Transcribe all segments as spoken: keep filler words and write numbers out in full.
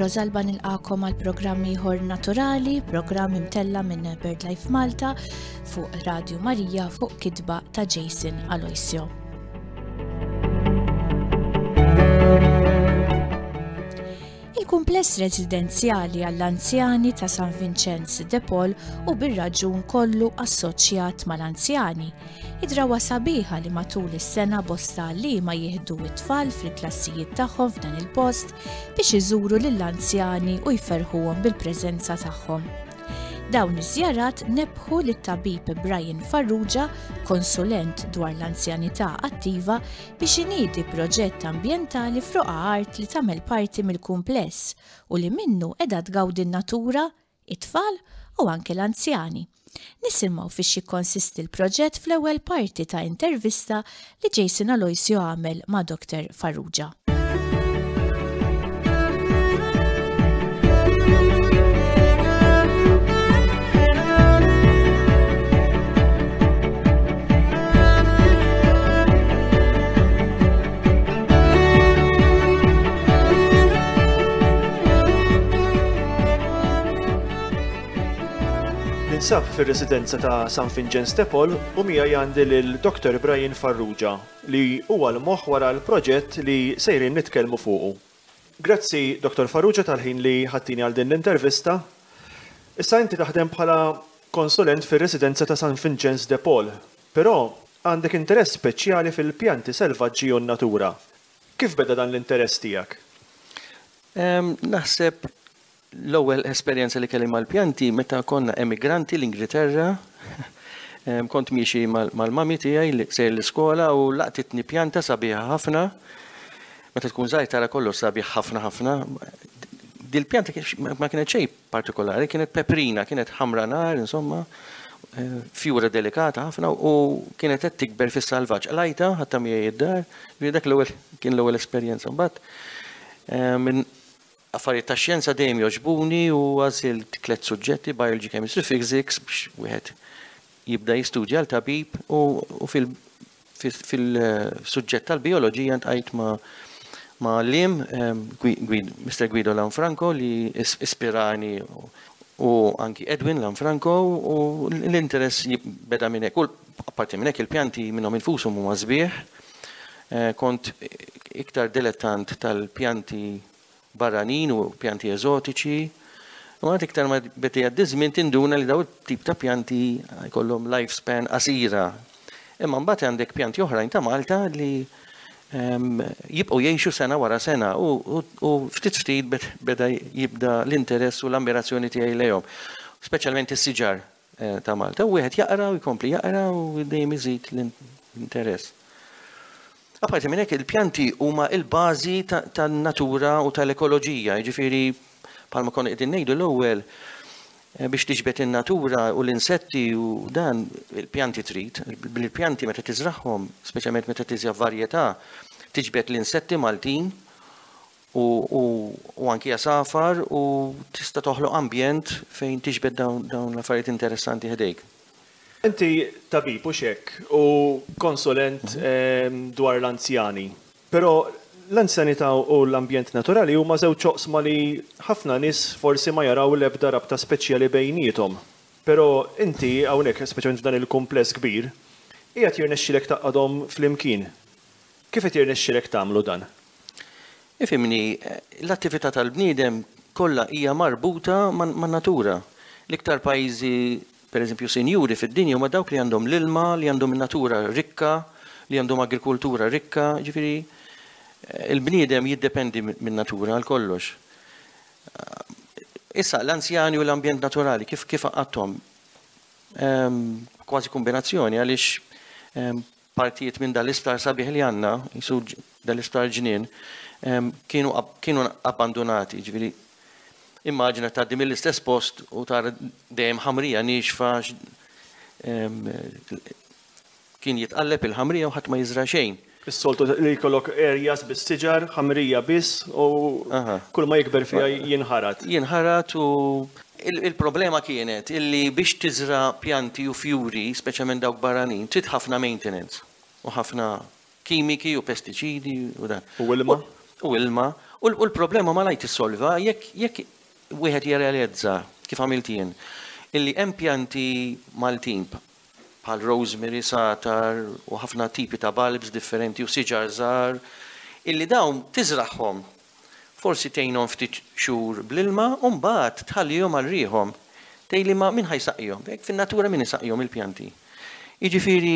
Rosalba nilqakom għal programm ieħor naturali, programm imtella minn BirdLife Malta fuq Radio Marija fuq kitba ta' Jason Aloisio. Il-kumpless residenzjali għall-anzjani ta' San Vincenz de Paul u bir-raġun kollu assoċjat mal-anzjani. Idrawa sabiħa li matul is-sena bosta li ma jieħdu it-tfal fil-klassijiet tagħhom f'dan il-post biex iżuru lill-anzjani u jferħuhom bil-preżenza tagħhom. Dawn iż-żjarat nebħu lit-tabib Brian Farrugia, konsulent dwar l-anzjanità attiva, biex iniedi proġett ambjentali f'Roqa Art li tagħmel parti mill-kumpless u li minnu qiegħda tgawdi n-natura, it-tfal u anke l-anzjani. Nisimgħu fiex jikkonsisti l-proġett fl-ewwel parti ta' intervista li Jason Aloisio għamel ma' Doktor Farrugia. Ninsab fir-residenza ta' San Vincenz de Paul u miegħi għandi lil-Doktor Brian Farrugia li huwa l-moħħ wara l-proġett li sejrin nitkellmu fuqu. Grazzi, Doktor Farrugia, tal-ħin li ħaddini għal din l-intervista. Issa inti taħdem bħala konsulent fir-residenza ta' San Vincenz de Paul, però għandek interess speċjali fil-pjanti selvaġġi u n-natura. Kif beda dan l-interess tiegħek? Um, naħseb l-ewwel esperjenza li kelli mal-pjanti meta konna emigranti l-Ingilterra, kont miexi mal-mami tiegħi li sejr l-iskola u laqtitni pjanta sabiħa ħafna. Meta tkun żgħir tara kollu sabiħ ħafna ħafna. Dil-pjanta ma kienet xejn partikolari, kienet peprina, kienet ħamra nar, insomma, fjura delikata ħafna u kienet qed tikber fis-salvaġġ. Lajta ħatta miegħi id-dar, dak l-ewwel kien l-ewwel esperjenza. Mbagħad minn affarijiet ta' xjenza dejjem joġbuni u għażilt tliet suġġetti, biology, chemistry, physics, biex wieħed jibda jistudja l-tabib u fil-suġġett tal-bioloġija ntqajt ma' lim Mister Guido Lanfranco li ispirani u anki Edwin Lanfranco u l-interess beda minn hekk. U apparti minn hekk il-pjanti minnhom infushom huma sbieħ. Kont iktar dilettant tal-pjanti barranin u pjanti eżotiċi. U għad iktar ma beti għaddizmin tinduna li daw tip ta' pjanti jkollhom lifespan qasira. Imma mbagħad għandek pjanti oħrajn ta' Malta li jibqgħu jgħixu sena wara sena u ftit ftit beda jibda l-interess u l-ammirazzjoni tiegħi lejhom. Speċjalment is-siġar ta' Malta. U wieħed jaqra u jkompli jaqra u dejjem iżid l-interess. Apparti minn hekk il-pjanti huma l-bażi tan-natura u tal-ekoloġija, jiġifieri bħalma konna qegħdin ngħidu l-ewwel biex tiġbed in-natura u l-insetti u dan il-pjanti trid. Bil-pjanti meta tiżrahom, speċjalment meta tiżjaf varjetà, tiġbed l-insetti Maltin u anki jasafar u tista' toħloq ambjent fejn tiġbed dawn l-affarijiet interessanti ħdejk. Inti tabib u xek u konsulent dwar l-anzjani, però l-anzjanità u l-ambjent naturali huma żewġ oqsma li ħafna nies forsi ma jaraw l-ebda rabta speċjali bejniethom. Però inti hawnhekk speċjalment f'dan il-kumpless kbir, qiegħed jirnexxielek taqgħodhom flimkien. Kif qed jirnexxielek tagħmlu dan? Ifhimni, l-attività tal-bniedem kollha hija marbuta man-natura. L-iktar pajjiżi per eżempju sinjuri fid-dinja huma dawk li għandhom l-ilma, li għandhom in-natura rikka, li għandhom agrikoltura rikka, ġifieri il-bniedem jiddependi min-natura għal kollox. Issa l-anzjani u l-ambjent naturali kif kif għadhom kważi kombinazzjoni għaliex partijiet minn dal-isptar sabiħ li għandna, jisu dal-isptar ġnien, kienu kienu abbandonati, ġifieri immaġina tgħaddi mill-istess post u tara dejjem ħamrija nixfa kien jitqalleb il-ħamrija u ħadd ma jiżra xejn. Is-soltu li jkollok areas bis-siġar, ħamrija biss u kull ma jikber fiha jinħarat. Jinħarat u il-problema kienet illi biex tiżra pjanti u fjuri, speċjalment dawk barranin, trid ħafna maintenance u ħafna kimiki u pestiċidi u dan. U ilma? U ilma. U l-problema ma lajt issolva jekk wieħed jirrealizza kif għamilt jien illi hemm pjanti Maltin bħal rosemary, satar u ħafna tipi ta' bulbs differenti u siġar żgħar illi dawn tiżraħhom forsi tgħinhom ftit xhur bl-ilma u mbagħad tħallihom għal rieħhom tgħidli ma min ħajsaqihom, hekk fin-natura min isaqihom il-pjanti. Jiġifieri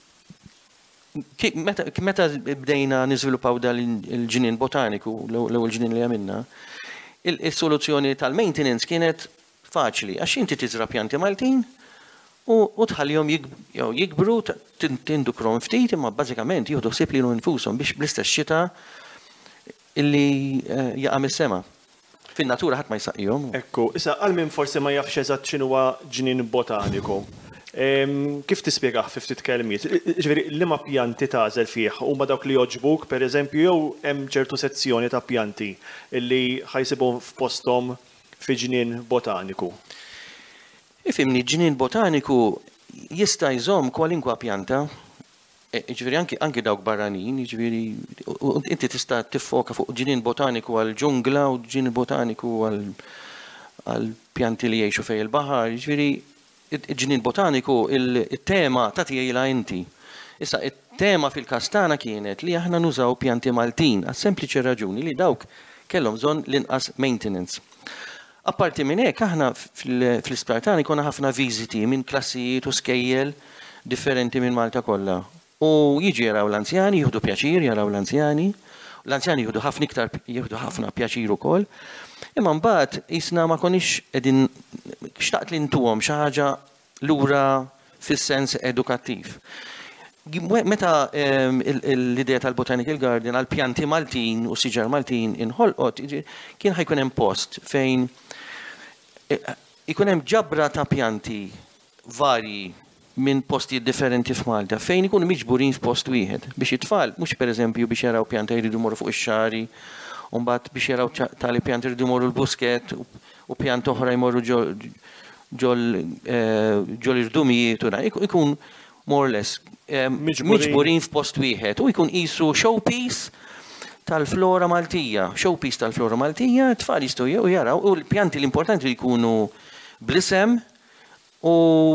meta bdejna niżviluppaw dal il-ġinien botaniku, l-ewwel ġinien li għamilna, il-soluzzjoni tal-maintenance kienet faċli, għax inti tiżra pjanti Maltin u tħallihom jikbru, tindukrom ftit, imma bażikament jieħdu ħsieb lilu nfushom biex bl-istess xita illi jaqam is-sema. Fin-natura ħadd ma jsaqihom. Ekku, issa għal min forsi ma jafx eżatt x'inhuwa ġinien botaniku. Kif tispjegaħ fi ftit kelmiet? Ġifieri liema pjanti tagħżel fih huma dawk li jogħġbuk pereżempju jew hemm ċertu sezzjoni ta' pjanti illi ħajsibhom f'posthom fi ġinien botaniku. Ifhimni ġinien botaniku jista' jżomm kwalinkwa pjanta, ġifieri anke dawk barranin, ġifieri inti tista' tiffoka fuq ġinien botaniku għal ġungla u ġinien botaniku għal pjanti li jgħixu fejn il-baħar, ġifieri il-ġinien botaniku, il-tema ta' tiegħila inti. Issa, il-tema fil-kastana kienet li aħna nużaw pjanti Maltin, għas sempliċi raġuni li dawk kellhom bżonn l-inqas maintenance. Apparti minn hekk aħna fl-Ispirtani konna ħafna viżiti minn klassijiet u skejjel differenti minn Malta kollha. U jiġi jaraw l-anzjani, jieħdu pjaċir jaraw l-anzjani, l-anzjani jieħdu ħafna iktar jieħdu ħafna pjaċir ukoll. Imma mbagħad isna ma konix qegħdin xtaqt li ntuhom xi ħaġa lura fis-sens edukattiv. Meta l-idea tal-Botanical Garden għal pjanti Maltin u siġar Maltin inħolqot kien ħajkun hemm post fejn ikun hemm ġabra ta' pjanti varji minn postijiet differenti f'Malta fejn ikunu miġburin f'post wieħed biex it-tfal mhux pereżempju biex jaraw pjanta jridu jmorru fuq ix-xari u mbagħad biex jaraw tali pjanti jridu jmorru l-busket u pjanti oħra jmorru ġol irdumijiet u ikun more or less miġburin f'post wieħed u jkun qisu showpiece tal-flora Maltija, showpiece tal-flora Maltija, t-tfal jistgħu jaraw u l-pjanti l-importanti li jkunu blisem u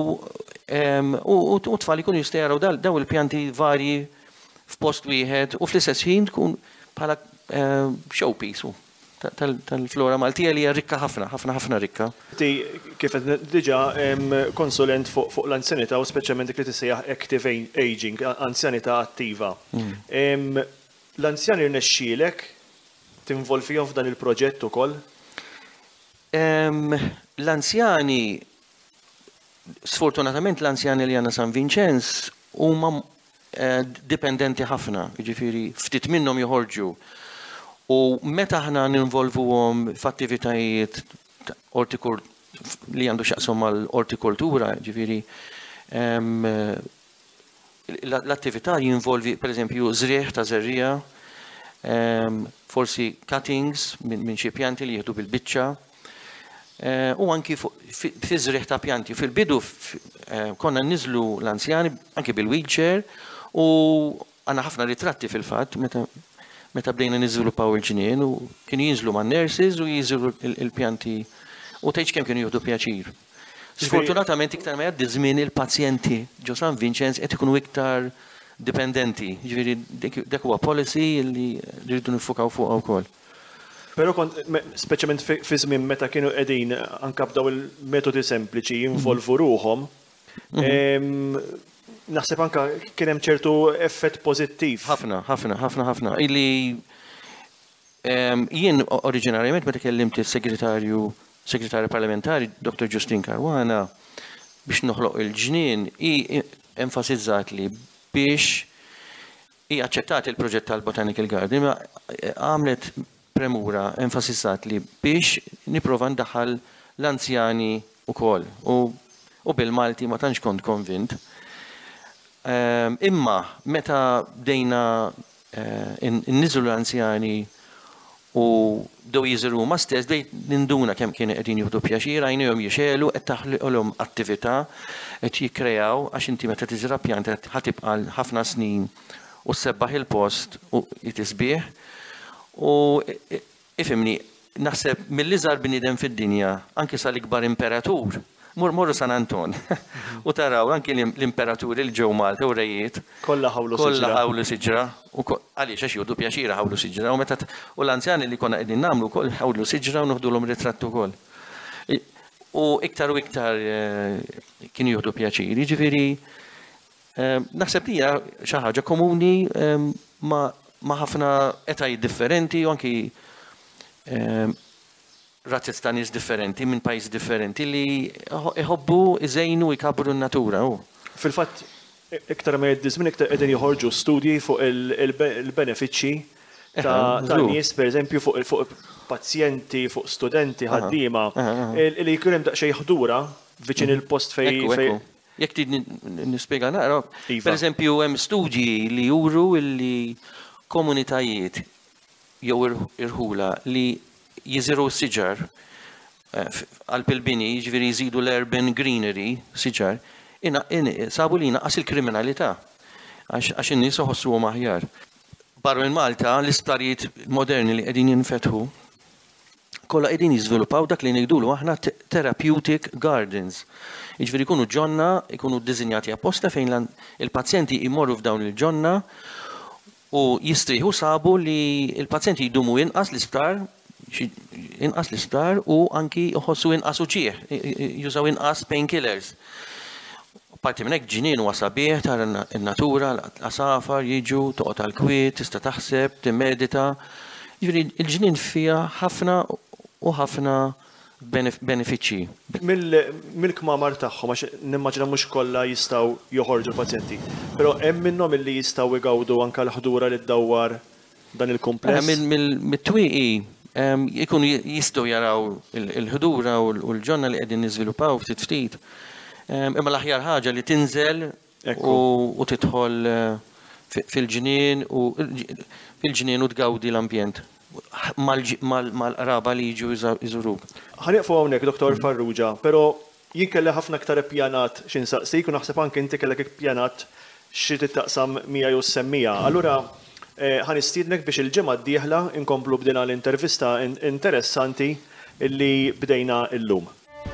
u t-tfal jkunu jistgħu jaraw daw il-pjanti varji f'post wieħed u fl-istess ħin tkun bħala showpiece tal-flora Maltija li hija rikka ħafna, ħafna ħafna rikka. Ti kif qed diġà konsulent fuq l-anzjanità u speċjalment dik li tissejjaħ active aging, anzjanità attiva. L-anzjani rnexxielek tinvolvihom f'dan il-proġett ukoll? L-anzjani sfortunatament l-anzjani li għandna San Vincenz huma dipendenti ħafna, jiġifieri ftit minnhom joħorġu. U meta aħna ninvolvuhom f'attivitajiet li għandu x'jaqshom mal-ortikultura, ġifieri l-attività jinvolvi pereżempju żrieħ ta' żerrija, forsi cuttings minn xi pjanti li jieħdu bil-biċċa, u anki fi żrieħ ta' pjanti. Fil-bidu konna niżlu l-anzjani anki bil-wheelchair u għandna ħafna ritratti fil-fatt meta meta bdejna niżviluppaw il-ġinien u kienu jinżlu ma' nurses u jinżlu il-pjanti u tgħidx kemm kienu jieħdu pjaċir. Sfortunatament iktar ma jgħaddi żmien il-pazjenti ġo San Vincenz qed ikunu iktar dipendenti, jiġifieri dak huwa policy li rridu nifukaw fuqha wkoll. Però kont speċjalment fi żmien meta kienu qegħdin anke b'daw il-metodi sempliċi jinvolvu ruhom, naħseb anka kien hemm ċertu effett pożittiv. Ħafna, ħafna, ħafna, ħafna. Illi jien oriġinarjament meta kellimt is-segretarju segretarju parlamentari Doktor Justin Caruana biex noħloq il-ġnien i enfasizzat li biex i aċċettat il-proġett tal-Botanical Garden ma għamlet premura enfasizzat li biex nipprova ndaħħal l-anzjani ukoll u bil-Malti ma tantx kont konvint. Imma meta bdejna n-niżlu l-anzjani u dew jiżru ma stess bdejt ninduna kemm kienu qegħdin jieħdu pjaċir għajnejhom jixelu qed taħliqhom attività qed jikkreaw għax inti meta tiżra pjanta ħatibqa' ħafna snin u sebbaħ il-post u jitisbieħ u Ifimni, naħseb mill-iżgħar bniedem fid-dinja, anke sal-ikbar imperatur, morru San Anton. U taraw anke l-imperaturi li ġew Malta u rejiet. Kollha ħawlu siġra. Kollha ħawlu siġra. Għaliex għax jgħodu pjaċira ħawlu siġra. U meta u l-anzjani li konna qegħdin nagħmlu wkoll ħawlu siġra u noħdulhom ritrattu wkoll. U iktar u iktar kienu jgħodu pjaċiri. Ġifieri naħseb li hija xi ħaġa komuni ma' ħafna etajiet differenti u anki razzet ta' nies differenti minn pajjiż differenti li iħobbu iżejnu jkabru n-natura. Fil-fatt, iktar ma jeddi żmien iktar qegħdin joħorġu studji fuq il-benefiċċji ta' nies, pereżempju fuq pazjenti, fuq studenti, ħaddiema, li jkun hemm daqsxejn ħdura viċin il-post fejn. Jekk tid nispjega naqra, pereżempju hemm studji li juru li komunitajiet jew irħula li jiżiru s-siġar għal-pilbini, ġviri jżidu l-urban greenery, siġar, sabu li naqqas il-kriminalità, għax in-nies iħossuhom aħjar. Barra minn Malta, l-isptarijiet moderni li qegħdin jinfetħu, kollha qegħdin jiżviluppaw dak li ngħidulu aħna therapeutic gardens. Jiġifieri jkunu ġonna, jkunu ddiżinjati apposta fejn il-pazjenti jmorru f'dawn il-ġonna u jistrieħu sabu li il-pazjenti jdumu inqas l-isptar inqas l-isptar u anki jħossu inqas uċieħ, jużaw inqas painkillers. Parti minn hekk ġinien huwa sabiħ tara n-natura, l-qasafar jiġu, toqgħod għall-kwiet, tista' taħseb, timmedita. Jiġifieri il-ġinien fiha ħafna u ħafna benefiċċji. Mill-kmamar tagħhom għax nimmaġina mhux kollha jistgħu joħorġu l-pazjenti, però hemm minnhom illi jistgħu jgawdu anke l-ħdura li ddawwar dan il-kumpless. Mit-twieqi jikun jistgħu jaraw il-ħdura u l-ġonna li qegħdin niżviluppaw ftit ftit. Imma l-aħjar ħaġa li tinżel u tidħol fil-ġinien u fil-ġinien u tgawdi l-ambjent mal-qraba li jiġu jżuruk. Ħanieqfu hawnhekk, Doktor Farrugia, però jien kelli ħafna iktar ippjanat x'insaqsik u naħseb anke inti kellek ippjanat xi tittaqsam miegħi u semmija. Allura ħanistiednek biex il-ġimgħa d-dieħla inkomplu bdina l-intervista interessanti illi bdejna llum.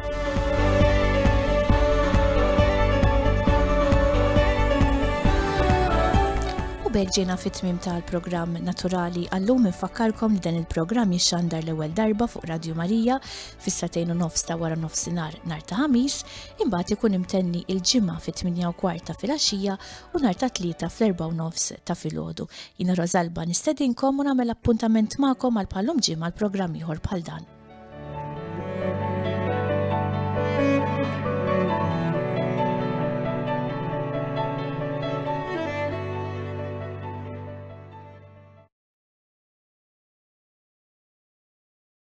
U b'hekk ġiena fit-tmiem tal-programm Naturali għallum infakkarkom li dan il-programm jixxandar l-ewwel darba fuq Radio Marija fis-satejn u nofs ta' wara nofsinhar nhar ta' ħamis, imbagħad ikun imtenni il-ġimgħa fit-tminja u kwarta filgħaxija u nhar ta' tlieta fl-erba' u nofs ta' filgħodu. Jiena Rosalba nistedinkom u nagħmel appuntament magħkom għal bħalhom ġimgħa l-programm ieħor bħal dan.